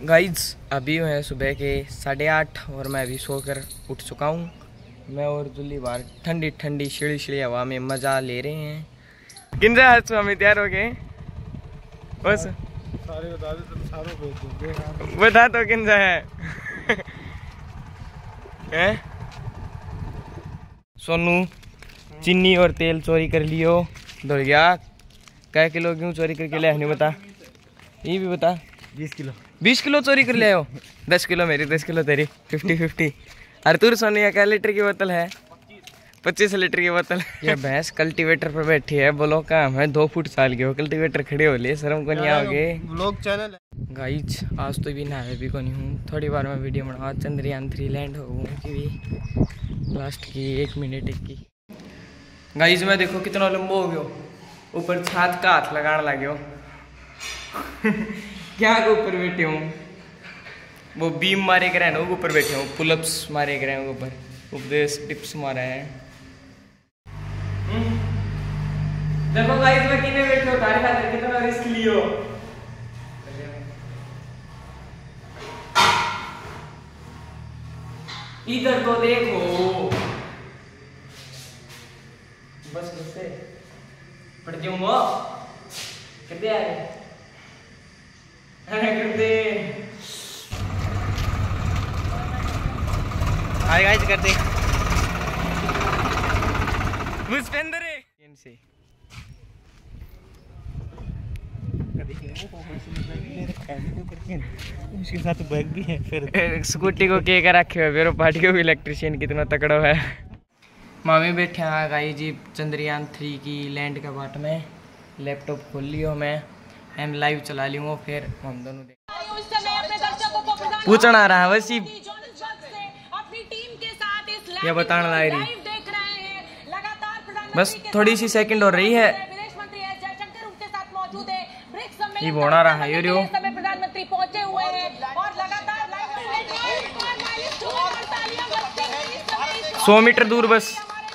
Guys अभी है सुबह के 8:30 और मैं अभी सोकर उठ चुका हूँ। मैं और जुल्ली बाहर ठंडी ठंडी शिड़ी शिड़ी हवा में मज़ा ले रहे हैं। किंजा आज स्वामी तैयार हो गए? बस सारे बता दे तो सारों को बता तो किंजा है। हैं? सोनू चीनी और तेल चोरी कर लियो दौड़ गया। कै किलो क्यों चोरी करके ले नहीं बता, ये भी बता। 20 किलो चोरी कर ले हो। 10 किलो मेरी 10 किलो तेरी 50-50। अरे तू सोनिया क्या लीटर की बोतल है? 25 लीटर की बोतल। ये भैंस कल्टीवेटर पर बैठी है। बोलो काम है 2 फुट साल की हो, कल्टीवेटर खड़े हो लिए, शर्म को नहीं आओगे? व्लॉग चैनल गाइज आज तो भी नहाए भी को नहीं हूँ। थोड़ी बार मैं वीडियो बना चंद्रयान 3 लैंड हो की लास्ट की 1 मिनट की। गाइज मैं देखो कितना लंबो हो गयो, ऊपर छात का हाथ लगाने लगे। क्या के ऊपर बैठे हूँ, वो बीम मारे कर रहे ऊपर बैठे हूँ, पुलअप्स मारे कर रहे ऊपर, उपदेश टिप्स मारा है। देखो गाइस मैं किने बैठे हो, तारे खाते कितना रिस्क लियो। इधर तो देखो, बस बस पड़ जाऊंगा कितने आ रहे करते हाय गाइस करते पुष्पेंद्र से उसके साथ बैग भी है। फिर स्कूटी को के कर रखे हो पार्टी को भी इलेक्ट्रिशियन कितना तकड़ा है। मामी बैठे हैं गाइस जी चंद्रयान 3 की लैंड का बाट में। लैपटॉप खोल लियो मैं एम लाइव चला लूँगा, फिर हम दोनों पूछना आ रहा है वैसी ये बताना ला रही। बस थोड़ी सी सेकंड हो रही है, ये बोना रहा है यो प्रधानमंत्री पहुंचे हुए हैं और लगातार 100 मीटर दूर बस।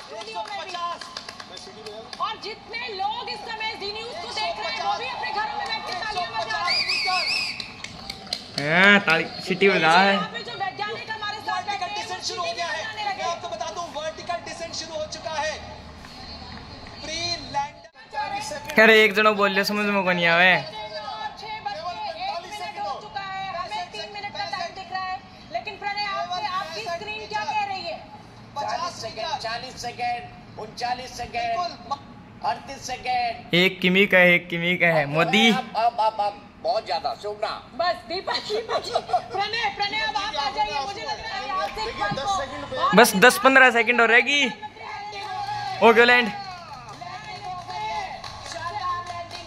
और जितने लोग इस समय जी न्यूज़ को देख रहे हैं वो भी अपने घरों में बैठ के तालियां बजा रहे हैं। ताली सिटी बजा है। जो वैज्ञानिक हमारे साथ वर्टिकल डिसेंट शुरू हो गया है। मैं आपको बता दूं वर्टिकल डिसेंट शुरू हो चुका है। प्री लैंड अरे एक जनो बोल लिया समझ में को नहीं आवे। 6:01 हो चुका है, हमें 3 मिनट का टाइम दिख रहा है, लेकिन प्रणय आपकी स्क्रीन क्या कह रही है? 50 सेकंड 40 सेकंड 39 सेकंड 38 सेकंड। एक किमी का है मोदी। अब बहुत ज्यादा सुनना। बस दीपक प्रणय अब आप आ जाइए। मुझे लग रहा है आप से खान को बस 10-15 सेकंड हो रहेगी। ओके लैंड शानदार लैंडिंग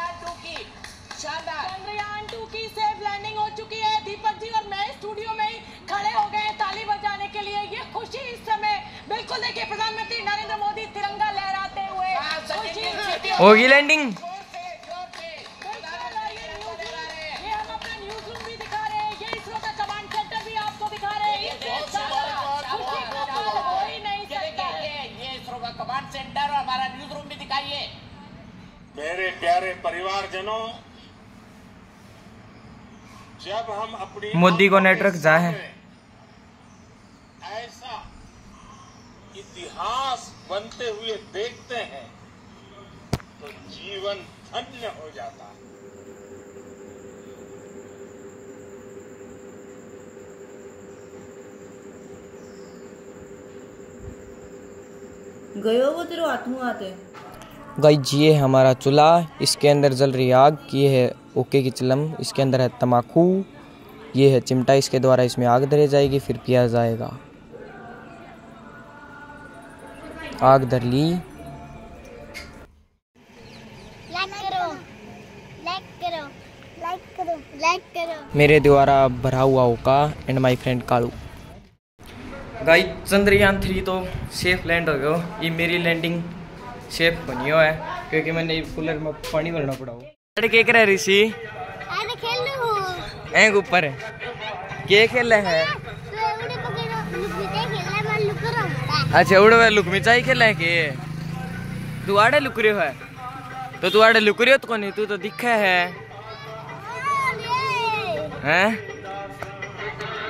चंद्रयान 2 की सेफ लैंडिंग हो चुकी है। दीपक जी और मैं स्टूडियो में ही खड़े हो गए ताली बजाने के लिए। ये खुशी इस समय बिल्कुल देखिए प्रधानमंत्री नरेंद्र मोदी तिरंगा लहराते हुए होगी लैंडिंग। ये हम अपना न्यूज़ रूम भी दिखा रहे हैं, ये इसरो का कमांड सेंटर भी आपको दिखा रहे हैं। खुशी का पल हो ही नहीं सकता। ये इसरो का कमांड सेंटर और हमारा न्यूज रूम भी दिखाइए। मेरे प्यारे परिवारजनों, जब हम अपनी मोदी को नेटवर्क जा है ऐसा इतिहास बनते हुए देखते हैं तो जीवन धन्य हो जाता है। गयो वो तेरे हाथ में आते। गाइस ये है हमारा चूल्हा, इसके अंदर जल रही आग। ये है ओके की चिलम, इसके अंदर है तम्बाकू। ये है चिमटा, इसके द्वारा इसमें आग धरी जाएगी फिर पिया जाएगा। आग धर ली। लाइक करो। मेरे द्वारा भरा हुआ होगा and my friend Kalu. Guys Chandrayaan 3 तो सेफ लैंड हो गया। ये मेरी लैंडिंग सेफ बनी हो है क्योंकि मैंने कूलर में पानी भरना पड़ा हो। क्या कर रही सी एंग ऊपर क्या खेल है? अच्छा उड़वे लुक में चाहिए खेल है के तू आड़े लुक रही है तो तू आड़े लुक रही हो तो नहीं, तू तो दिखा है हैं?